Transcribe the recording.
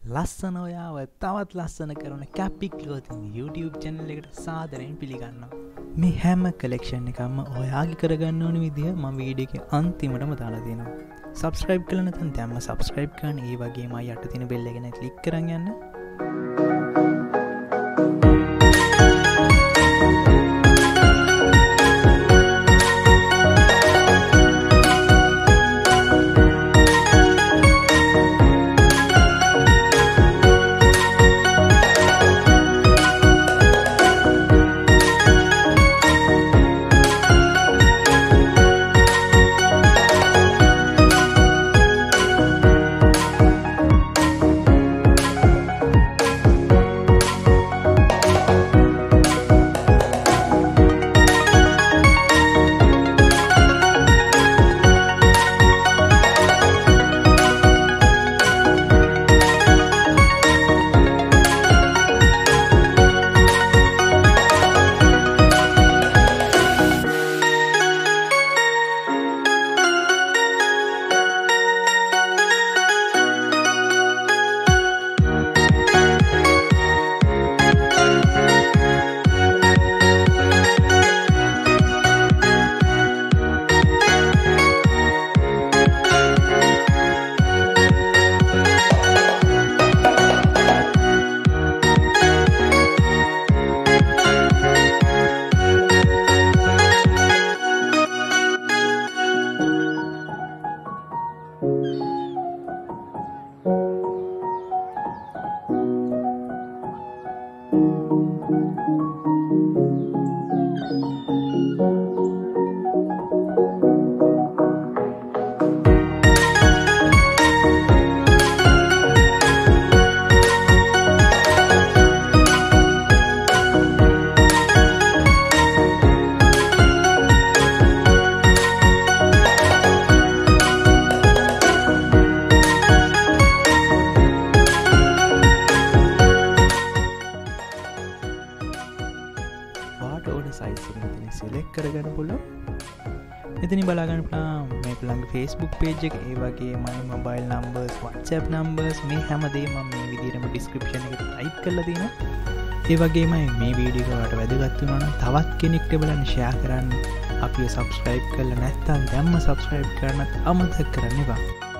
ලස්සන ඔයාව තවත් ලස්සන කරන කැපික් ලෝතින් YouTube channel එකට සාදරයෙන් පිළිගන්නවා. මේ හැම කලෙක්ෂන් එකක්ම ඔයාගේ කරගන්න ඕන විදිය මම වීඩියෝ එකේ අන්තිමටම දාලා තියෙනවා. subscribe කරලා නැත්නම් දැම්ම subscribe කරන්න. ඒ වගේම යට තියෙන bell එක නේ click කරන් යන්න. size එක මෙතන select කරගන්න පුළුවන්. මෙතනින් බලා ගන්න පුළුවන් මේ ළඟ Facebook page එක, ඒ වගේම mobile numbers, WhatsApp numbers මේ හැමදේම මම මේ විදිහටම description එකට type කරලා තියෙනවා. ඒ වගේම මේ වීඩියෝ එක ඔයාලට වැදගත් වුණා නම් තවත් කෙනෙක්ට බලන්න share කරන්න. අපිව subscribe කරලා නැත්නම් දැම්ම subscribe කරන්නත් අමතක කරන්න එපා.